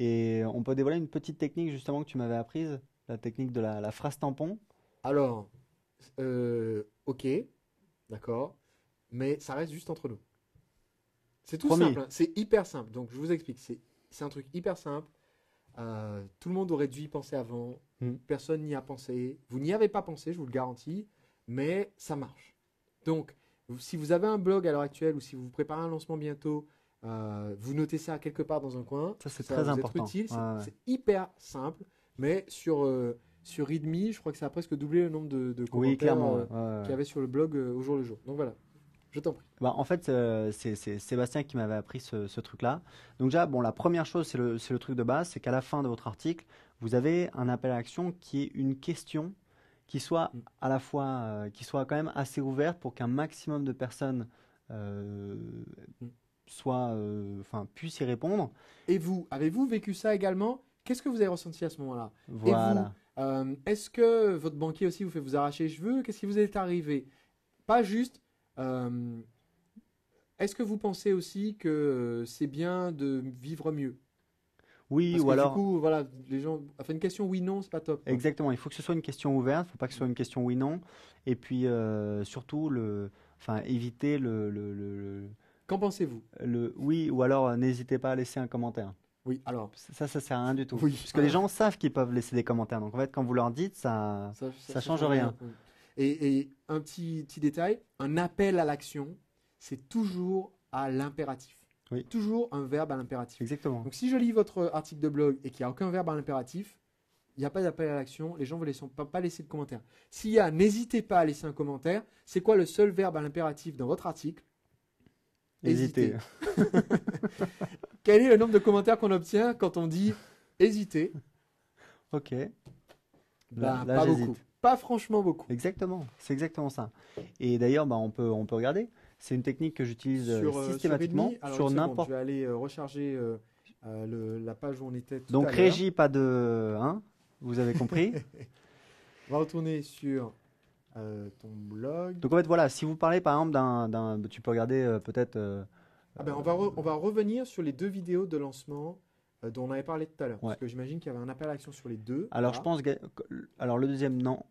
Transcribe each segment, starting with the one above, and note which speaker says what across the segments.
Speaker 1: Et on peut dévoiler une petite technique justement que tu m'avais apprise, la technique de la phrase tampon.
Speaker 2: Alors, ok, d'accord, mais ça reste juste entre nous. C'est tout
Speaker 1: Promis.
Speaker 2: simple, hein, c'est hyper simple. Donc, je vous explique. C'est un truc hyper simple. Tout le monde aurait dû y penser avant.
Speaker 1: Hmm.
Speaker 2: Personne n'y a pensé. Vous n'y avez pas pensé, je vous le garantis, mais ça marche. Donc, si vous avez un blog à l'heure actuelle ou si vous préparez un lancement bientôt, vous notez ça quelque part dans un coin.
Speaker 1: Ça, c'est
Speaker 2: Ça va
Speaker 1: très
Speaker 2: vous être
Speaker 1: important.
Speaker 2: utile.
Speaker 1: Ouais, ouais.
Speaker 2: C'est hyper simple, mais sur README, je crois que ça a presque doublé le nombre de
Speaker 1: Oui,
Speaker 2: commentaires
Speaker 1: clairement. Ouais, ouais,
Speaker 2: qu'il y
Speaker 1: ouais.
Speaker 2: avait sur le blog au jour le jour. Donc voilà, je t'en prie.
Speaker 1: Bah, en fait, c'est Sébastien qui m'avait appris ce truc-là. Donc déjà, bon, la première chose, c'est le truc de base, c'est qu'à la fin de votre article, vous avez un appel à action qui est une question qui soit
Speaker 2: Mm.
Speaker 1: à la fois, qui soit quand même assez ouverte pour qu'un maximum de personnes euh,
Speaker 2: Mm.
Speaker 1: enfin, puissent y répondre.
Speaker 2: Et vous, avez-vous vécu ça également? Qu'est-ce que vous avez ressenti à ce moment-là? Et vous,
Speaker 1: Voilà.
Speaker 2: est-ce que votre banquier aussi vous fait vous arracher les cheveux? Qu'est-ce qui vous est arrivé? Pas juste. euh, Est-ce que vous pensez aussi que c'est bien de vivre mieux?
Speaker 1: Oui,
Speaker 2: Parce
Speaker 1: ou
Speaker 2: que du
Speaker 1: alors,
Speaker 2: coup, voilà, les gens. Enfin, une question oui/non, c'est pas top, quoi.
Speaker 1: exactement, il faut que ce soit une question ouverte, il ne faut pas que ce soit une question oui/non. Et puis, surtout, enfin, éviter
Speaker 2: Qu'en pensez-vous?
Speaker 1: le oui, ou alors n'hésitez pas à laisser un commentaire.
Speaker 2: Oui, alors,
Speaker 1: Ça sert à rien du tout.
Speaker 2: oui,
Speaker 1: Puisque les gens savent qu'ils peuvent laisser des commentaires. Donc en fait, quand vous leur dites,
Speaker 2: ça
Speaker 1: ça change
Speaker 2: change
Speaker 1: rien.
Speaker 2: rien. Oui. Et un petit détail, un appel à l'action, c'est toujours à l'impératif.
Speaker 1: Oui,
Speaker 2: Toujours un verbe à l'impératif.
Speaker 1: exactement.
Speaker 2: Donc si je lis votre article de blog et qu'il n'y a aucun verbe à l'impératif, il n'y a pas d'appel à l'action, les gens ne vont pas laisser de commentaire. S'il y a n'hésitez pas à laisser un commentaire, c'est quoi le seul verbe à l'impératif dans votre article?
Speaker 1: Hésitez.
Speaker 2: Hésiter. Quel est le nombre de commentaires qu'on obtient quand on dit hésiter?
Speaker 1: Ok.
Speaker 2: Ben,
Speaker 1: Là
Speaker 2: pas beaucoup.
Speaker 1: j'hésite.
Speaker 2: Pas franchement beaucoup.
Speaker 1: Exactement. C'est exactement ça. Et d'ailleurs, bah, on peut regarder. C'est une technique que j'utilise
Speaker 2: Sur
Speaker 1: systématiquement
Speaker 2: Readme, alors une
Speaker 1: sur
Speaker 2: seconde, je
Speaker 1: n'importe.
Speaker 2: vais aller recharger la page où on était tout
Speaker 1: Donc
Speaker 2: à l'heure.
Speaker 1: régie, pas de. Hein, vous avez compris?
Speaker 2: On va retourner sur ton blog.
Speaker 1: Donc en fait, voilà, si vous parlez par exemple tu peux regarder peut-être.
Speaker 2: Ah ben, on va revenir sur les deux vidéos de lancement dont on avait parlé tout à l'heure. Parce
Speaker 1: Ouais.
Speaker 2: que j'imagine qu'il y avait un appel à l'action sur les deux.
Speaker 1: Alors je
Speaker 2: Voilà.
Speaker 1: pense, alors le deuxième non,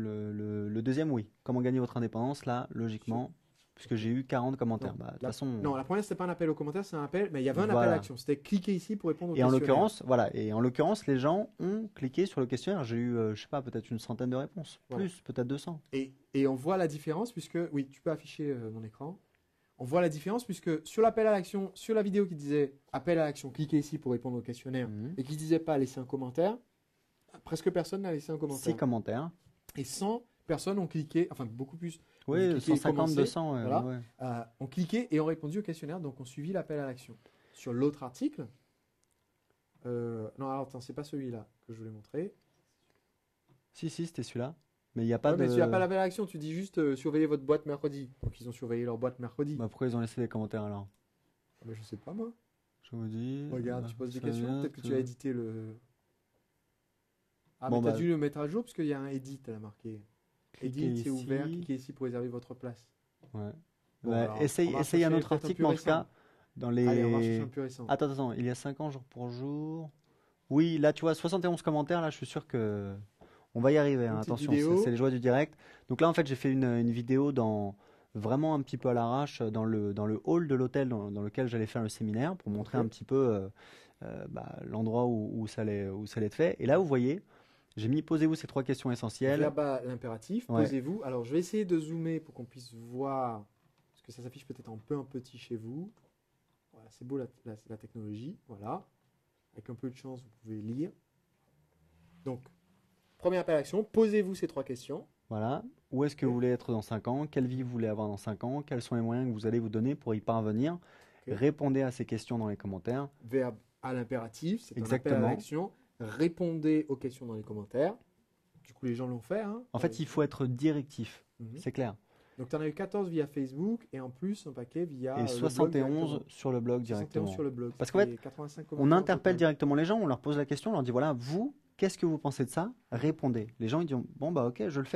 Speaker 1: le deuxième oui. Comment gagner votre indépendance là,
Speaker 2: Sur-
Speaker 1: logiquement, puisque
Speaker 2: ok.
Speaker 1: j'ai eu 40 commentaires.
Speaker 2: Non,
Speaker 1: Bah de toute façon,
Speaker 2: non, la première, c'était pas un appel aux commentaires, c'est un appel. Mais il y avait un appel à
Speaker 1: voilà.
Speaker 2: l'action. C'était cliquer ici pour répondre au
Speaker 1: Et en
Speaker 2: questionnaire.
Speaker 1: l'occurrence, voilà. Et en l'occurrence, les gens ont cliqué sur le questionnaire. J'ai eu, je sais pas, peut-être une centaine de réponses,
Speaker 2: Voilà.
Speaker 1: plus, peut-être 200.
Speaker 2: Et on voit la différence puisque. Oui, tu peux afficher mon écran. On voit la différence puisque sur l'appel à l'action, sur la vidéo qui disait appel à l'action, cliquez ici pour répondre au questionnaire
Speaker 1: Mhm.
Speaker 2: et qui disait pas laisser un commentaire, presque personne n'a laissé un
Speaker 1: 6
Speaker 2: commentaire.
Speaker 1: commentaires.
Speaker 2: Et 100 personnes ont cliqué, enfin beaucoup plus, ont
Speaker 1: Oui,
Speaker 2: cliqué et
Speaker 1: 150,
Speaker 2: commencé,
Speaker 1: 200.
Speaker 2: voilà,
Speaker 1: Ouais.
Speaker 2: ont cliqué et ont répondu au questionnaire, donc ont suivi l'appel à l'action. Sur l'autre article, non, alors attends, c'est pas celui-là que je voulais montrer.
Speaker 1: Si, c'était celui-là. Mais il n'y a pas
Speaker 2: Ouais, mais tu n'as pas
Speaker 1: de.
Speaker 2: l'appel à l'action, tu dis juste surveillez votre boîte mercredi. Donc ils ont surveillé leur boîte mercredi.
Speaker 1: Bah, pourquoi ils ont laissé des commentaires alors?
Speaker 2: Ah, mais je sais pas moi.
Speaker 1: Je vous dis.
Speaker 2: Regarde, tu poses des
Speaker 1: ça
Speaker 2: questions,
Speaker 1: vient
Speaker 2: peut-être que tu
Speaker 1: de-
Speaker 2: as édité le. Ah,
Speaker 1: Bon,
Speaker 2: mais t'as
Speaker 1: bah,
Speaker 2: dû le mettre à jour parce qu'il y a un edit, elle a marqué.
Speaker 1: cliquez
Speaker 2: Edit, c'est ouvert,
Speaker 1: ici.
Speaker 2: cliquez ici pour réserver votre place.
Speaker 1: Ouais.
Speaker 2: Bon,
Speaker 1: Ouais,
Speaker 2: alors, on va
Speaker 1: essaye un
Speaker 2: chercher
Speaker 1: autre
Speaker 2: peut-être un
Speaker 1: article,
Speaker 2: plus
Speaker 1: mais en tout
Speaker 2: récent.
Speaker 1: cas, dans
Speaker 2: Allez, on va chercher
Speaker 1: les.
Speaker 2: un plus récent.
Speaker 1: Attends, il y a 50 jours pour jour. Oui, là, tu vois, 71 commentaires, là, je suis sûr que on va y arriver, hein.
Speaker 2: Une petite
Speaker 1: Attention,
Speaker 2: vidéo.
Speaker 1: c'est les joies du direct. Donc là, en fait, j'ai fait une vidéo vraiment un petit peu à l'arrache dans le hall de l'hôtel dans lequel j'allais faire le séminaire pour montrer
Speaker 2: Ok.
Speaker 1: un petit peu bah, l'endroit où ça allait être fait. Et là, vous voyez, j'ai mis posez-vous ces 3 questions essentielles.
Speaker 2: Verbe à l'impératif,
Speaker 1: Ouais.
Speaker 2: posez-vous. Alors, je vais essayer de zoomer pour qu'on puisse voir. Parce que ça s'affiche peut-être un peu en petit chez vous. Voilà, c'est beau la technologie. Voilà. Avec un peu de chance, vous pouvez lire. Donc, première appel à l'action, posez-vous ces 3 questions.
Speaker 1: Voilà. Où est-ce que
Speaker 2: Ok.
Speaker 1: vous voulez être dans 5 ans? Quelle vie vous voulez avoir dans 5 ans? Quels sont les moyens que vous allez vous donner pour y parvenir?
Speaker 2: Ok.
Speaker 1: Répondez à ces questions dans les commentaires.
Speaker 2: Verbe à l'impératif, c'est un appel à
Speaker 1: Exactement.
Speaker 2: l'action. Répondez aux questions dans les commentaires. Du coup, les gens l'ont fait. Hein.
Speaker 1: En fait, il faut être directif.
Speaker 2: Mhm.
Speaker 1: C'est clair.
Speaker 2: Donc, tu en as eu 14 via Facebook et en plus un paquet via
Speaker 1: Et
Speaker 2: le blog
Speaker 1: 71
Speaker 2: directement.
Speaker 1: sur le blog
Speaker 2: 71
Speaker 1: directement.
Speaker 2: sur le blog.
Speaker 1: Parce qu'en fait,
Speaker 2: Et 85
Speaker 1: on
Speaker 2: commentaires au
Speaker 1: interpelle
Speaker 2: total.
Speaker 1: directement les gens, on leur pose la question, on leur dit voilà, vous, qu'est-ce que vous pensez de ça? Répondez. Les gens ils disent bon bah ok, je le fais.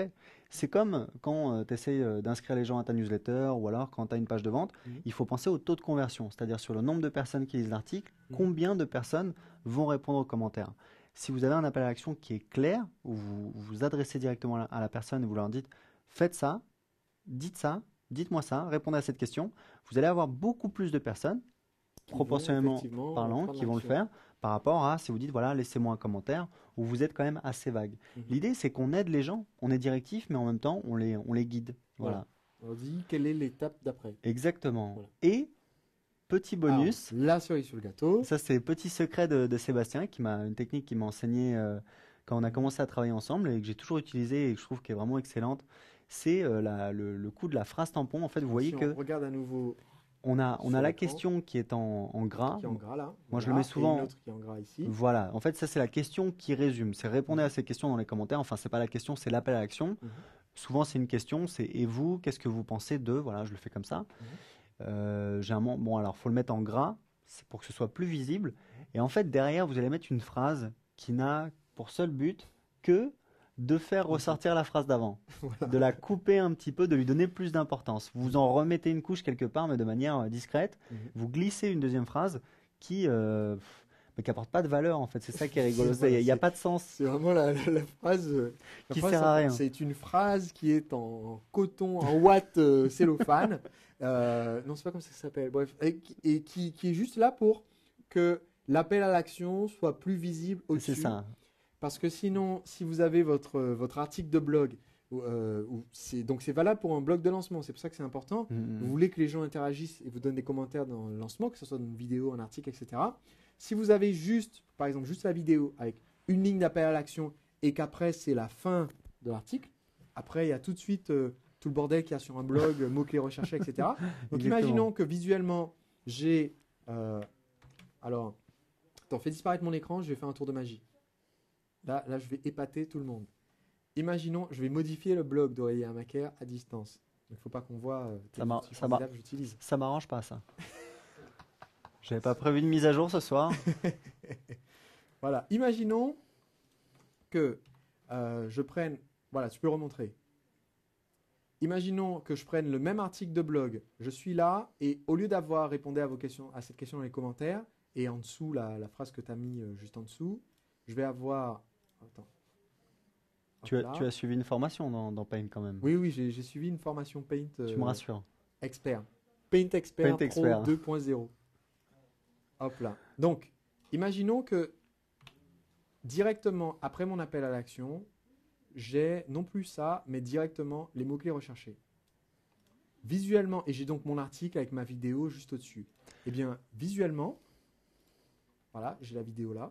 Speaker 1: C'est comme quand tu essayes d'inscrire les gens à ta newsletter ou alors quand tu as une page de vente, il faut penser au taux de conversion, c'est-à-dire sur le nombre de personnes qui lisent l'article, combien de personnes vont répondre aux commentaires. Si vous avez un appel à l'action qui est clair, où vous vous adressez directement à la personne et vous leur dites faites ça, dites-moi ça, répondez à cette question, vous allez avoir beaucoup plus de personnes, proportionnellement parlant, qui vont le faire par rapport à si vous dites voilà, laissez-moi un commentaire où vous êtes quand même assez vague. L'idée, c'est qu'on aide les gens, on est directif, mais en même temps, on les guide. Voilà.
Speaker 2: On dit quelle est l'étape d'après.
Speaker 1: Exactement.
Speaker 2: Voilà.
Speaker 1: Et petit bonus.
Speaker 2: Alors, la cerise sur le gâteau.
Speaker 1: Ça, c'est petit secret de Sébastien, une technique qu'il m'a enseigné quand on a commencé à travailler ensemble et que j'ai toujours utilisé et que je trouve qui est vraiment excellente. C'est le coup de la phrase tampon. En fait, vous voyez
Speaker 2: Si
Speaker 1: que
Speaker 2: on regarde à nouveau.
Speaker 1: On a la question qui est en gras.
Speaker 2: Qui est en gras là.
Speaker 1: Moi, je le mets souvent.
Speaker 2: Et une autre qui est en gras ici.
Speaker 1: Voilà. En fait, ça, c'est la question qui résume. C'est répondre à ces questions dans les commentaires. Enfin, c'est pas la question, c'est l'appel à l'action. Souvent, c'est une question. C'est et vous, qu'est-ce que vous pensez de. Voilà, je le fais comme ça. Bon, alors, faut le mettre en gras. C'est pour que ce soit plus visible. Et en fait, derrière, vous allez mettre une phrase qui n'a pour seul but que de faire ressortir la phrase d'avant, voilà. De la couper un petit peu, de lui donner plus d'importance. Vous en remettez une couche quelque part, mais de manière discrète. Vous glissez une deuxième phrase qui n'apporte pas de valeur, en fait. C'est ça qui est rigolo. Il n'y a pas de sens.
Speaker 2: C'est vraiment la phrase
Speaker 1: qui sert à rien.
Speaker 2: C'est une phrase qui est en coton, en ouate cellophane. Non, c'est pas comme ça que ça s'appelle. Bref, et qui est juste là pour que l'appel à l'action soit plus visible au-dessus.
Speaker 1: C'est ça.
Speaker 2: Parce que sinon, si vous avez votre article de blog, donc c'est valable pour un blog de lancement, c'est pour ça que c'est important. Vous voulez que les gens interagissent et vous donnent des commentaires dans le lancement, que ce soit dans une vidéo, un article, etc. Si vous avez par exemple, juste la vidéo avec une ligne d'appel à l'action et qu'après c'est la fin de l'article, après il y a tout de suite tout le bordel qu'il y a sur un blog, mots-clés recherchés, etc. Donc imaginons que visuellement, j'ai... attends, fais disparaître mon écran, je vais faire un tour de magie. Là, je vais épater tout le monde. Imaginons, je vais modifier le blog d'Aurélien Macaire à distance. Il ne faut pas qu'on voit que j'utilise.
Speaker 1: Ça m'arrange pas, ça. J'avais pas prévu de mise à jour ce soir.
Speaker 2: Voilà. Imaginons que je prenne... Voilà, tu peux remontrer. Imaginons que je prenne le même article de blog. Je suis là et au lieu d'avoir répondu à cette question dans les commentaires et en dessous, la phrase que tu as mis juste en dessous, je vais avoir... Attends.
Speaker 1: Tu as suivi une formation dans Paint quand même.
Speaker 2: Oui, j'ai suivi une formation Paint.
Speaker 1: Tu me rassures.
Speaker 2: Expert. Paint Expert Pro 2.0. Hop là. Donc, imaginons que directement après mon appel à l'action, j'ai non plus ça, mais directement les mots-clés recherchés. Visuellement, et j'ai donc mon article avec ma vidéo juste au-dessus. Eh bien, visuellement, voilà, j'ai la vidéo là.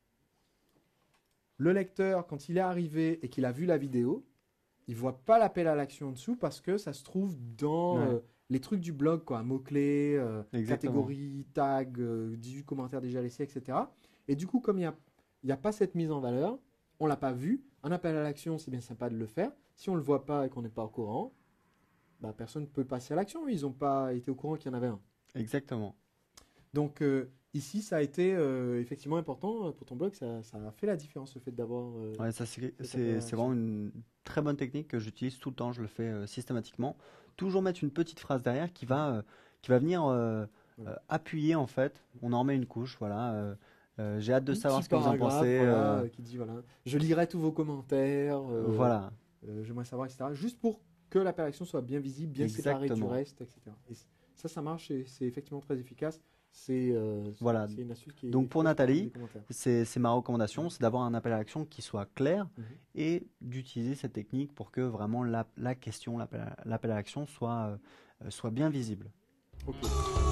Speaker 2: Le lecteur, quand il est arrivé et qu'il a vu la vidéo, il ne voit pas l'appel à l'action en dessous parce que ça se trouve dans les trucs du blog, quoi, mots-clés, catégories, tags, 18 commentaires déjà laissés, etc. Et du coup, comme il n'y a pas cette mise en valeur, on ne l'a pas vu. Un appel à l'action, c'est bien sympa de le faire. Si on ne le voit pas et qu'on n'est pas au courant, bah, personne ne peut passer à l'action. Ils n'ont pas été au courant qu'il y en avait un.
Speaker 1: Exactement.
Speaker 2: Donc, ici, ça a été effectivement important pour ton blog. Ça a fait la différence, le fait d'avoir...
Speaker 1: c'est vraiment une très bonne technique que j'utilise tout le temps. Je le fais systématiquement. Toujours mettre une petite phrase derrière qui va venir appuyer, en fait. On en remet une couche, voilà. J'ai hâte de savoir ce que vous en pensez.
Speaker 2: Voilà, qui dit, voilà, je lirai tous vos commentaires.
Speaker 1: Voilà.
Speaker 2: J'aimerais savoir, etc. Juste pour que l'appel à l'action soit bien visible, bien séparée du reste, etc. Et ça marche et c'est effectivement très efficace. C'est une astuce qui est...
Speaker 1: Donc pour Nathalie, c'est ma recommandation, c'est d'avoir un appel à l'action qui soit clair et d'utiliser cette technique pour que vraiment la question, l'appel à l'action soit bien visible.
Speaker 2: Ok.